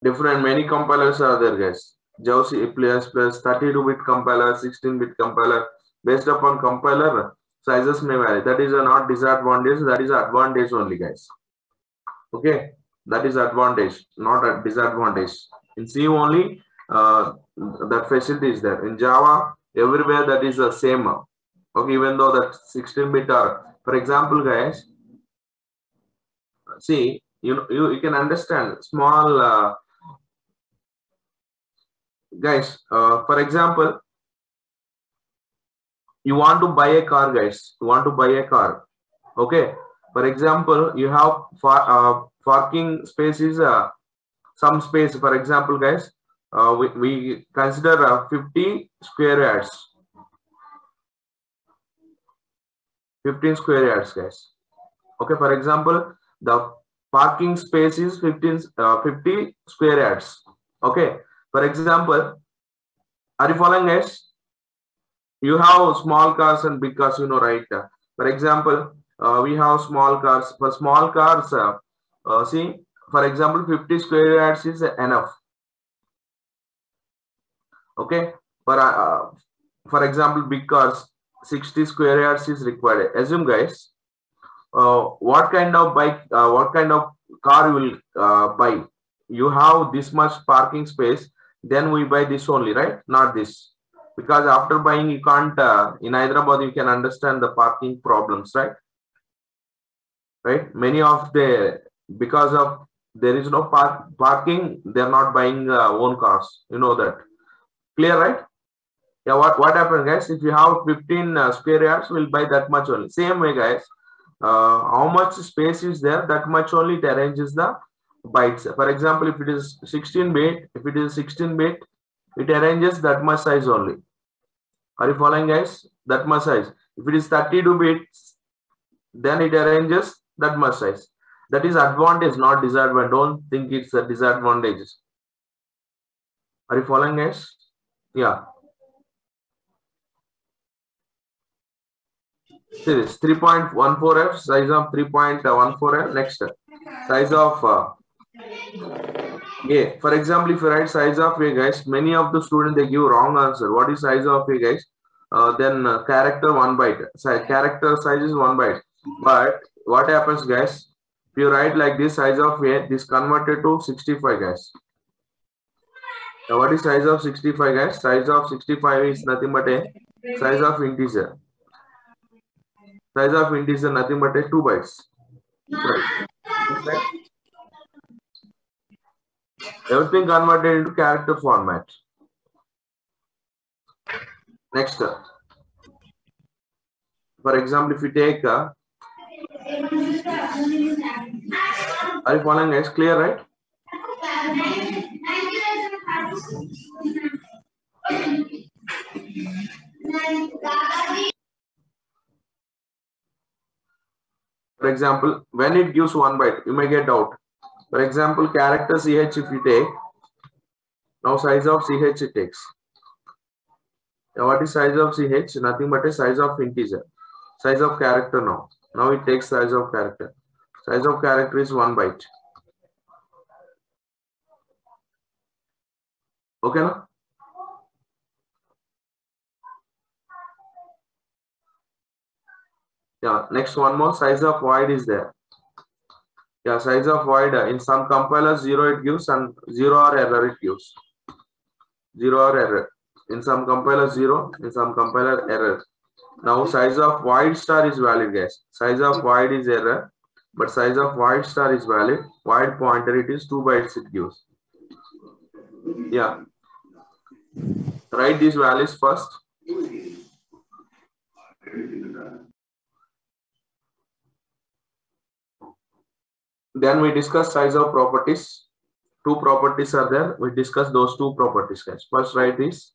different many compilers are there, guys. Java C++, 32-bit compiler, 16-bit compiler. Based upon compiler, sizes may vary. That is a not disadvantage. That is advantage only, guys. Okay, that is advantage, not a disadvantage. In C only, that facility is there. In Java, everywhere that is the same. Okay, even though that 16-bit are, for example, guys, see, you can understand small guys. For example, you want to buy a car, guys. You want to buy a car. Okay. For example, you have parking space is some space. For example, guys, we consider 50 square yards. 15 square yards, guys. Okay. For example, the parking space is 50 square yards. Okay. For example, are you following, guys? You have small cars and big cars, you know, right? For example, we have small cars. For small cars, see, for example, 50 square yards is enough. Okay. For example, big cars, 60 square yards is required. Assume, guys, what kind of bike, what kind of car you will buy. You have this much parking space, then we buy this only, right? Not this. Because after buying, you can't, in Hyderabad, you can understand the parking problems, right? Right? Many of because of there is no parking, they're not buying own cars. You know that. Clear, right? Yeah, what happens, guys? If you have 15 square yards, we'll buy that much only. Same way, guys. How much space is there? That much only it arranges the bytes. For example, if it is 16-bit, it arranges that much size only. Are you following, guys? That much size. If it is 32 bits, then it arranges that much size. That is advantage, not disadvantage. Don't think it's a disadvantage. Are you following, guys? Yeah. See this 3.14f, size of 3.14f. Next, size of A. For example, if you write size of A, guys, many of the students they give wrong answer. What is size of A, guys? Then character 1 byte. Character size is 1 byte. But what happens, guys? If you write like this, size of A, this converted to 65, guys. Now, what is size of 65, guys? Size of 65 is nothing but a size of integer. Size of integer nothing but a 2 bytes. Right. Everything converted into character format. Next, for example, if you take are you following, guys? Clear, right? For example, when it gives 1 byte, you may get out. For example, character ch if you take, now size of ch it takes. Now what is size of ch? Nothing but a size of integer. Size of character now. Now it takes size of character. Size of character is 1 byte. Okay, no? Yeah, next one more, size of void is there. Yeah, size of void, in some compilers 0 it gives and 0 or error it gives. 0 or error. In some compiler 0, in some compiler error. Now size of void star is valid, guys. Size of void is error, but size of void star is valid. Void pointer it is 2 bytes it gives. Yeah. Write these values first. Then we discuss size of properties. 2 properties are there. We discuss those 2 properties, guys. First write this.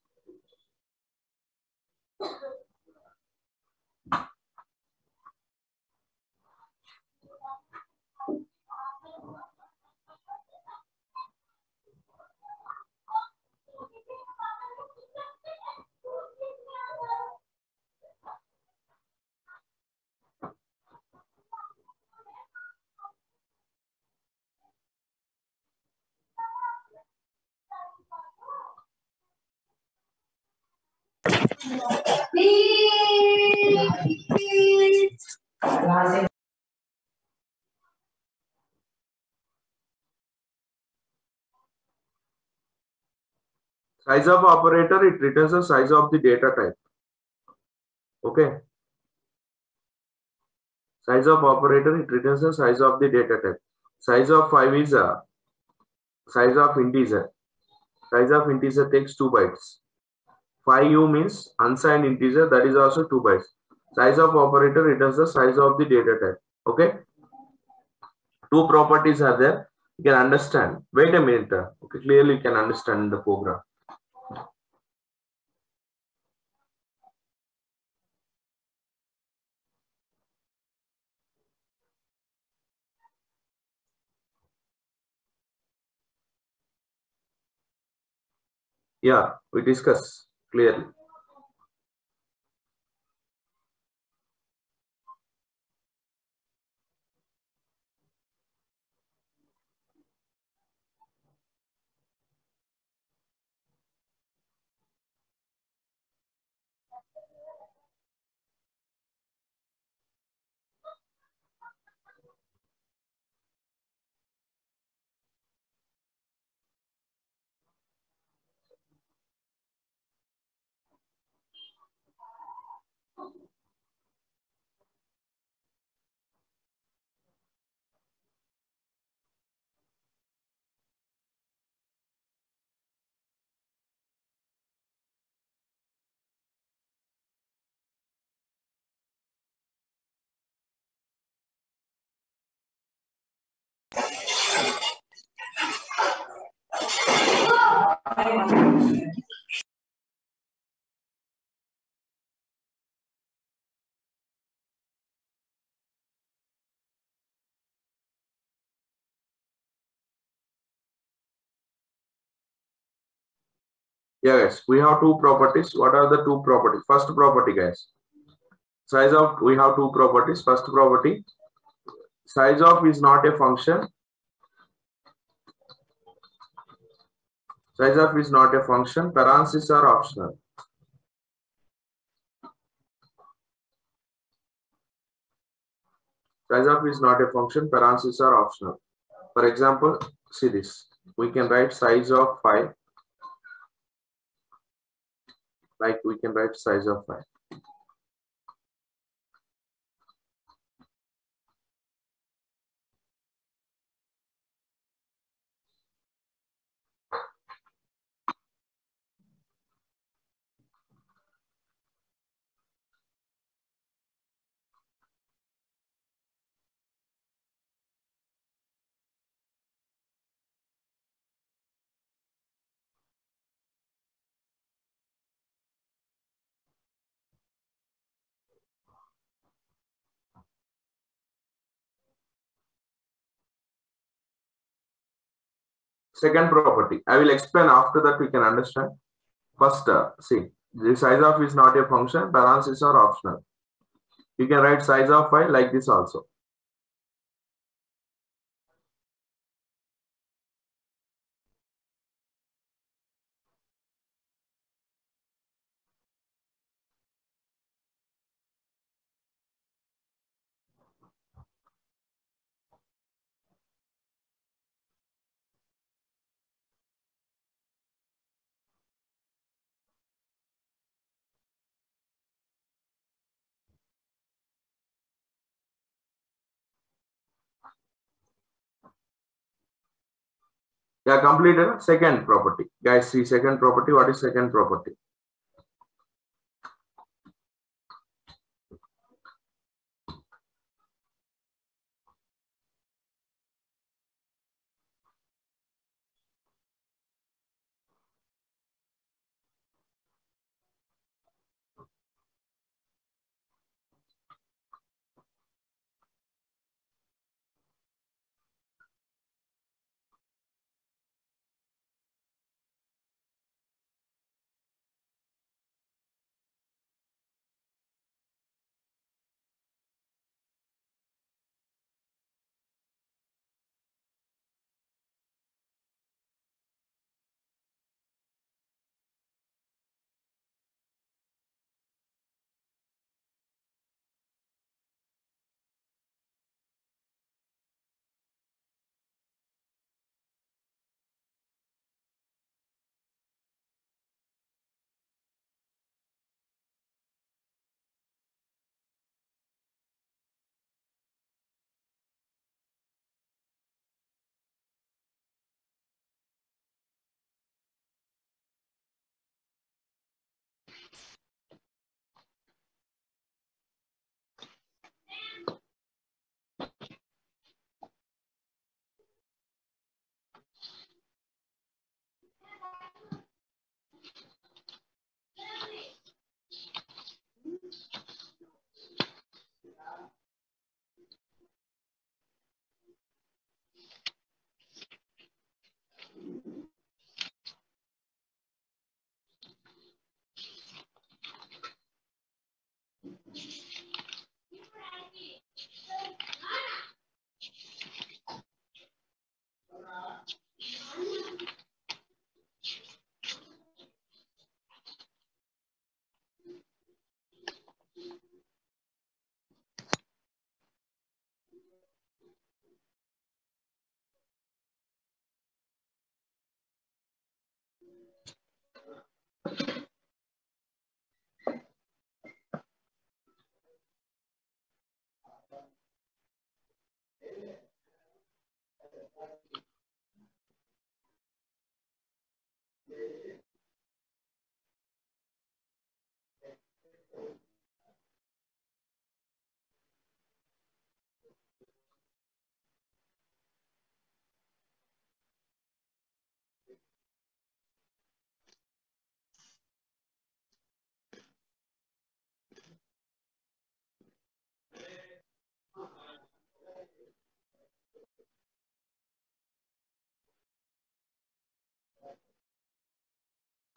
Size of operator, it returns the size of the data type. Okay. Size of operator, it returns the size of the data type. Size of 5 is a size of integer. Size of integer takes 2 bytes. 5u means unsigned integer, that is also 2 bytes. Size of operator returns the size of the data type. Okay. Two properties are there. You can understand. Wait a minute. Okay, clearly you can understand the program. Yeah, we discuss clearly. Yeah, guys, we have two properties. What are the two properties? First property, guys. Size of, we have two properties. First property, size of is not a function. Size of is not a function. Parentheses are optional. Size of is not a function. Parentheses are optional. For example, see this. We can write size of 5. Like we can write size of 5. Second property, I will explain after that we can understand. First, see, the size of is not a function, parentheses are optional. You can write size of 5 like this also. Yeah, completed. Second property. Guys, see second property. What is second property?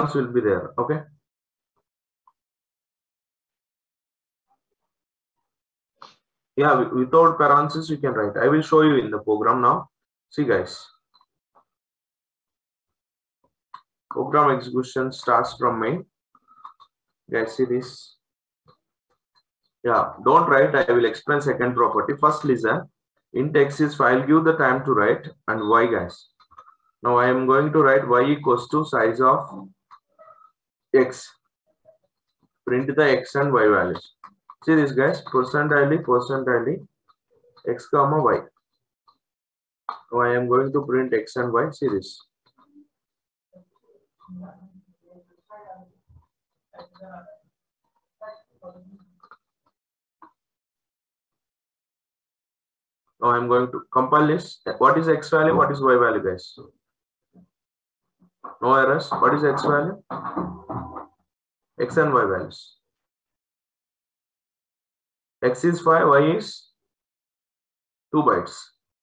will be there. Okay. Yeah, without parentheses you can write. I will show you in the program now. See guys. Program execution starts from main. Guys, see this. Yeah, don't write. I will explain second property. First listen. Int x is file, give the time to write, and y guys. Now I am going to write y equals to size of x. Print the x and y values. See this guys, percentile x comma y. Now I am going to print x and y. See this. Now I am going to compile this. What is x value? What is y value, guys? No errors. What is x value? X and y values. X is 5, y is 2 bytes.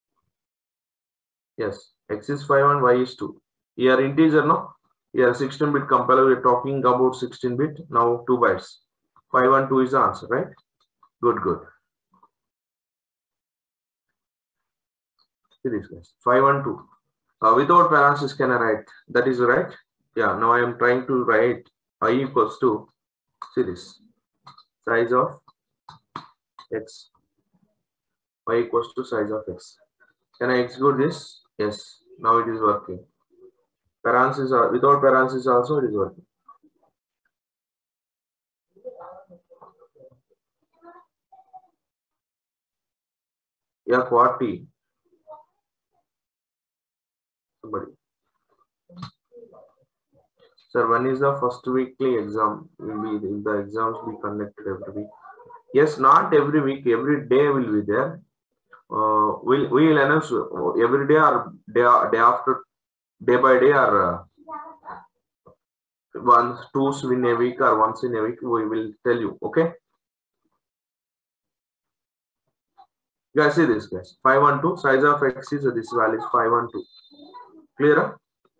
Yes, x is 5 and y is 2. Here integer, no? Here 16-bit compiler, we are talking about 16-bit. Now 2 bytes. 5 and 2 is the answer, right? Good, good. See this guys, 5 and 2. Without parentheses can I write? That is right. Yeah, now I am trying to write I equals to, see this, size of x. Y equals to size of x. Can I execute this? Yes, now it is working. Parentheses are, without parentheses also it is working. Yeah, 40. Somebody. Sir, when is the first weekly exam? Will be the exams be conducted every week? Yes, not every week. Every day will be there. We will announce every day or day after, day by day, or once, two in a week or once in a week. We will tell you. Okay. You guys see this, guys. 5 and 2. Size of x is this value is 5 and 2. Clear?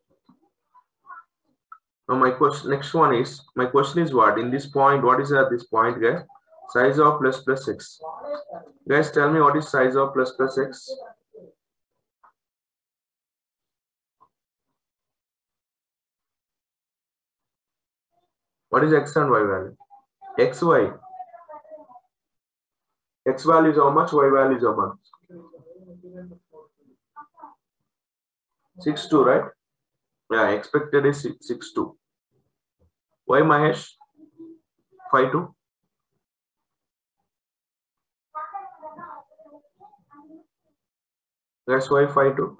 Now my question, next one is, my question is what? In this point, what is at this point, guys? Size of plus x. Guys, tell me what is size of plus x? What is x and y value? X, y. X value is how much? Y value is how much? 6.2, right? Yeah, expected is 6.2. Why Mahesh? 5.2. That's why 5.2.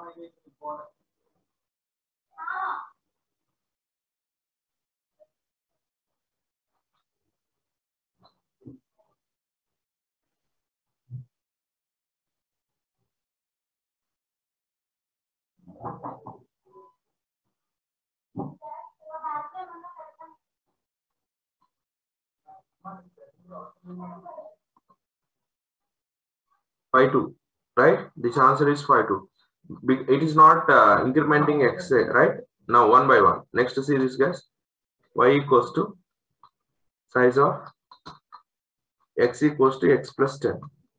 Right? This answer is 5.2. It is not incrementing x, right? Now one by one. Next series, guys. Y equals to size of x equals to x plus 10.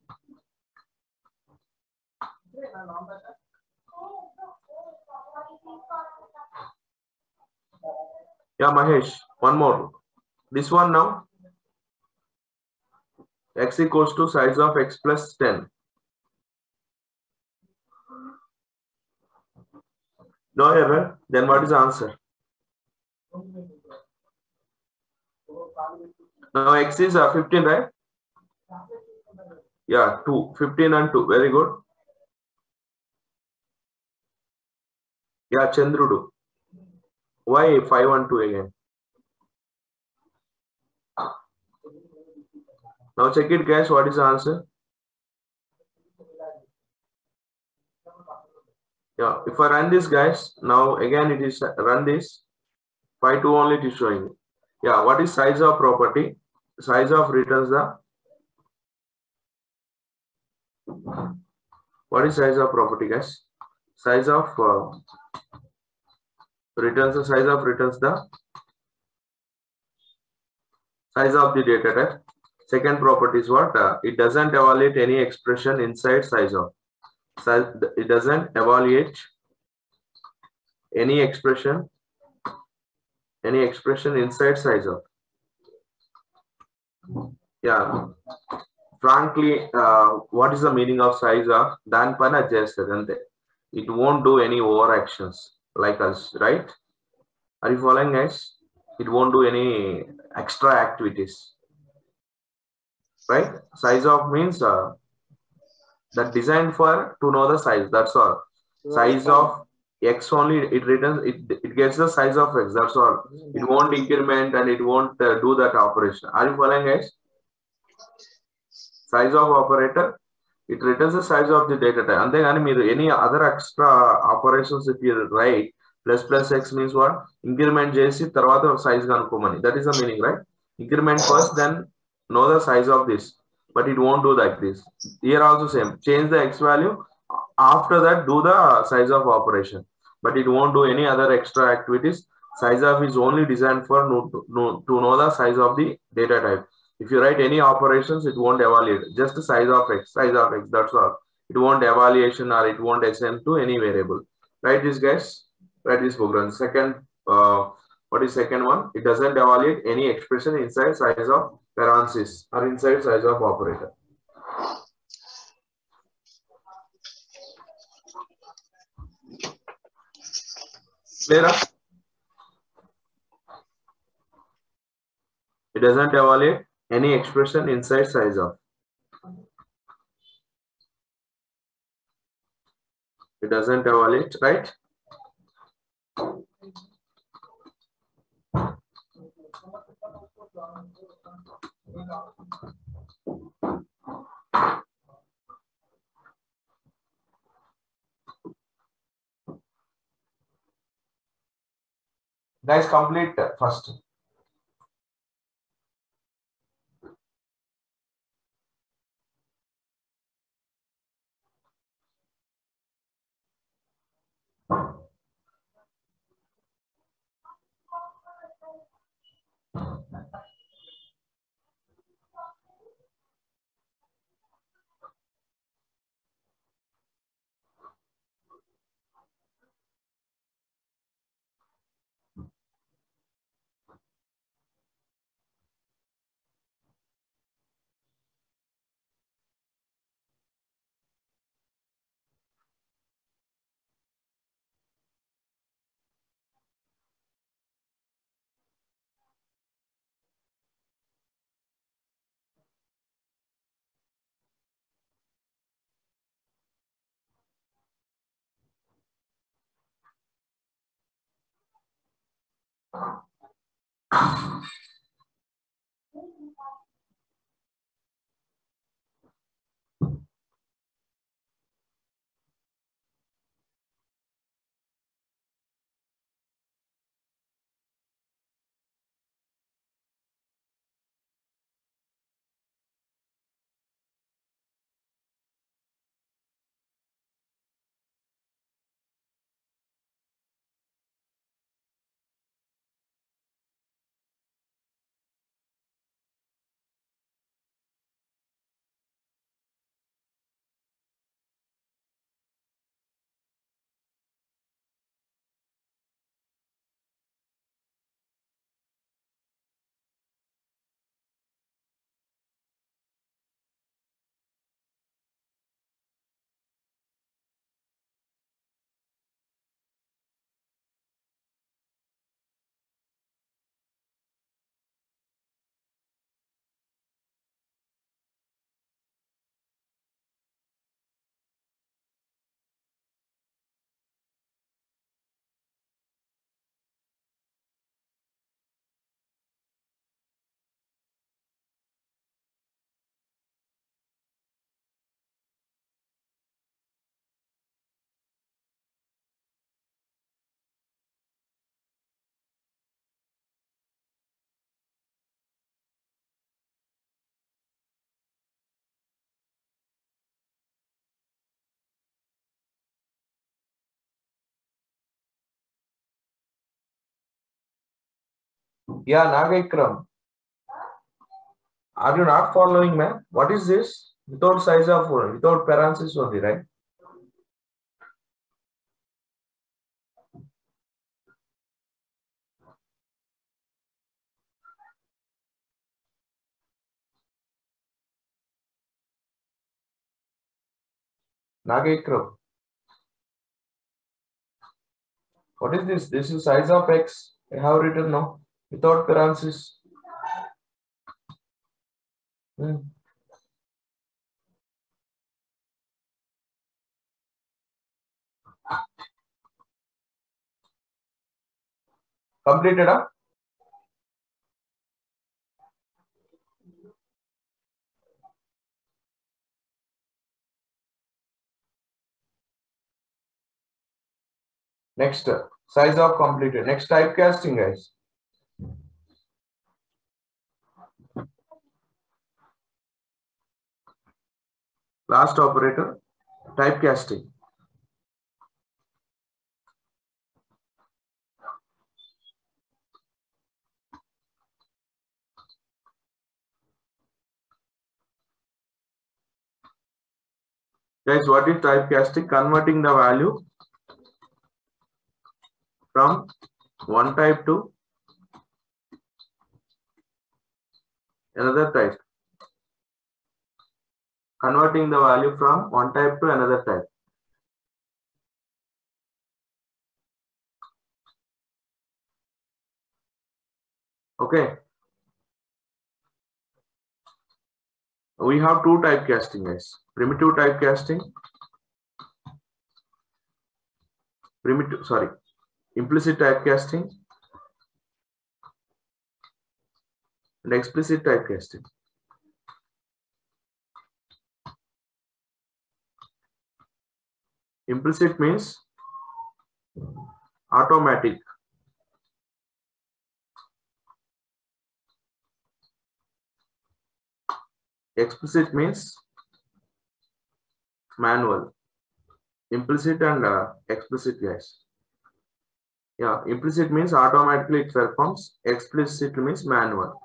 Yeah, Mahesh, one more. This one now. X equals to size of x plus 10. No error. Then what is the answer? Now x is 15, right? Yeah, 2. 15 and 2. Very good. Yeah, Chandrudu. Why 5 and 2 again? Now check it, guys. What is the answer? Yeah, if I run this, guys, now again it is run this. 5.2 only it is showing. Yeah, what is size of property? Size of returns the. What is size of property, guys? Size of returns the size of returns the Size of the data type. Second property is what? It doesn't evaluate any expression inside size of. It doesn't evaluate any expression inside size of. Yeah. Frankly, what is the meaning of size of? Dan pana chestadante. It won't do any overactions like us, right? Are you following, guys? It won't do any extra activities, right? Size of means that designed for to know the size. That's all. Size of x only. It returns. It gets the size of x. That's all. It won't increment and it won't do that operation. Are you following, guys? Size of operator. It returns the size of the data type. And then any other extra operations if you write plus x means what? Increment JC tarvata size ganukomani. That is the meaning, right? Increment first, then know the size of this. But it won't do like this. Here also same. Change the x value. After that, do the size of operation. But it won't do any other extra activities. Size of is only designed for to know the size of the data type. If you write any operations, it won't evaluate. Just the size of x, that's all. It won't evaluation or it won't assign to any variable. Write this, guys. Write this program. Second, what is second one? It doesn't evaluate any expression inside size of parenthesis or inside size of operator. Clear? It doesn't evaluate any expression inside size of. It doesn't evaluate, right? Guys, complete first. Yeah, Nagakram. Are you not following, man? What is this? Without size of without parenthesis only, right? Nagekro. What is this? This is size of X. I have written no without parenthesis. Completed, huh? Next, size of completed. Next, typecasting, guys. Last operator, typecasting. Guys, what is typecasting? Converting the value from one type to another type. Converting the value from one type to another type. Okay. We have two typecasting, guys. Primitive typecasting. Implicit typecasting and explicit typecasting. Implicit means automatic. Explicit means manual. Implicit and explicit, guys. Yeah, implicit means automatically it performs. Explicit means manual.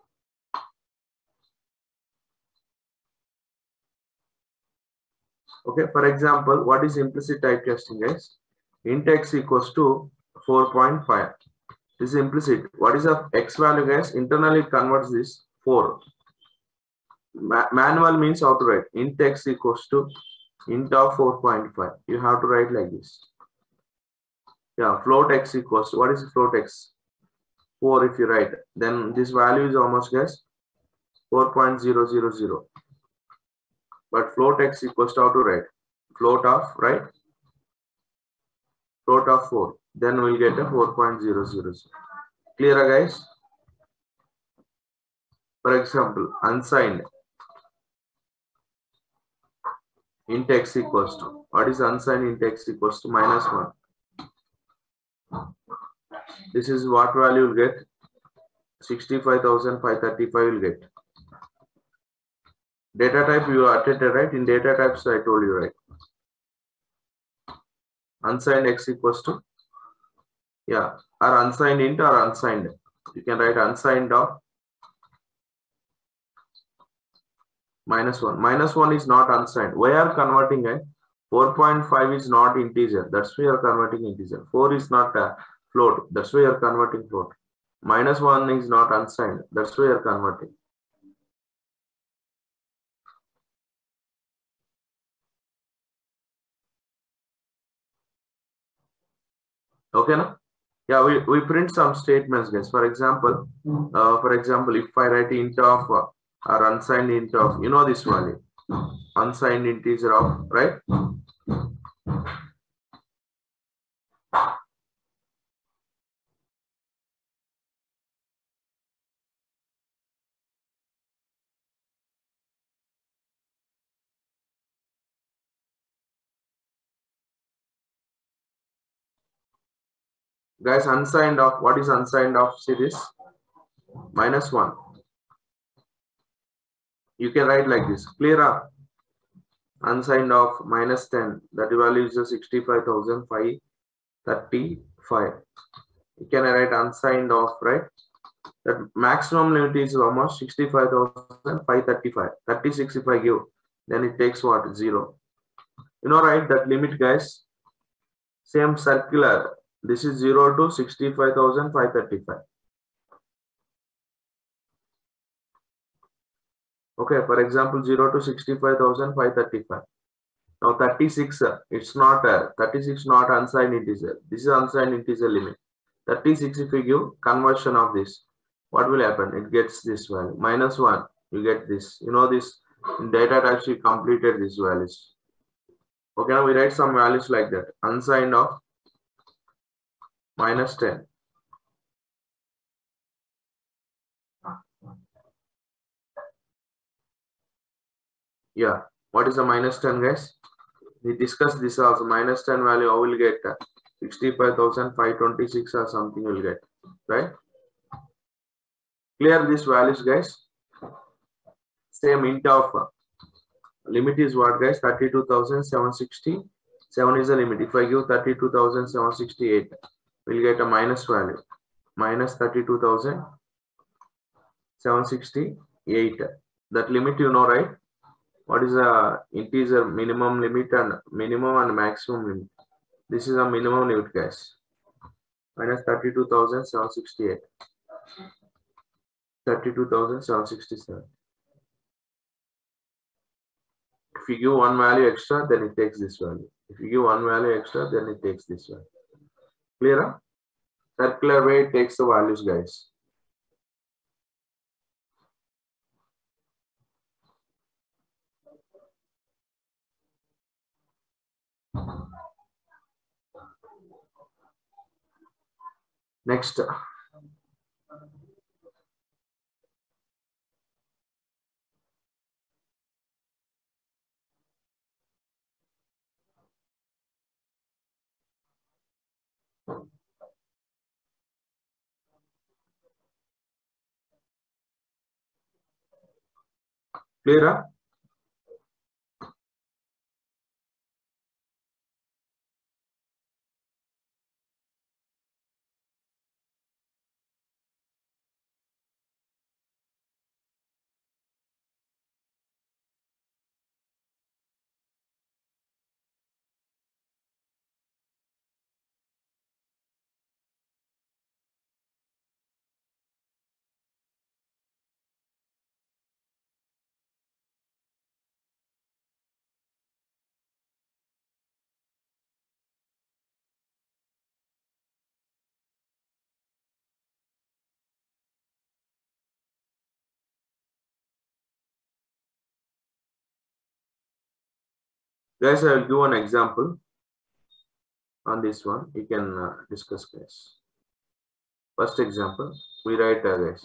Okay, for example, what is implicit typecasting, guys? Int x equals to 4.5. This is implicit. What is the x value, guys? Internally it converts this 4. Manual means how to write. Int x equals to int of 4.5. You have to write like this. Yeah, float x equals to, what is float x? 4 if you write. Then this value is almost, guys, 4.000. But float x equals to how to write? Float of, right? Float of 4. Then we'll get a 4.000. Clear, guys? For example, unsigned. Int x equals to, what is unsigned int x equals to -1. This is what value you'll get? 65,535 will get. Data type you attended, right? In data types I told you, right? Unsigned x equals to, yeah, or unsigned int or unsigned. You can write unsigned of -1. -1 is not unsigned. We are converting a 4.5 is not integer. That's why you are converting integer. 4 is not a float. That's why you are converting float. -1 is not unsigned. That's why you are converting. Okay, no? Yeah, we print some statements, guys. For example, if I write int of or unsigned int of, you know this value, unsigned integer of, right? Guys, unsigned of, what is unsigned of series? -1. You can write like this. Clear up. Unsigned of -10. That value is 65,535. You can write unsigned of, right? That maximum limit is almost 65,535. 36 if I give, then it takes what? 0. You know, right? That limit, guys. Same circular. This is 0 to 65,535. Okay, for example, 0 to 65,535. Now 36, it's not 36 not unsigned integer. This is unsigned integer limit. 36 if you give conversion of this, what will happen? It gets this value. -1, you get this. You know this in data types we completed these values. Okay, now we write some values like that. Unsigned of -10. Yeah, what is the -10, guys? We discussed this also. -10 value, I will get 65,526 or something will get, right? Clear these values, guys. Same int of limit is what, guys? 32,760. 7 is the limit. If I give 32,768, we'll get a minus value. Minus 32,768. That limit you know, right? What is the integer minimum limit and minimum and maximum limit? This is a minimum limit, guys. Minus 32,768. 32,767. If you give one value extra, then it takes this value. If you give one value extra, then it takes this value. Clear? Circular way it takes the values, guys. Next. Clear? Guys, I will give an example on this one. You can discuss, guys. First example, we write, guys.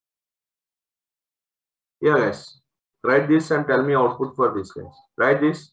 Yeah, guys. Write this and tell me output for this, guys. Write this.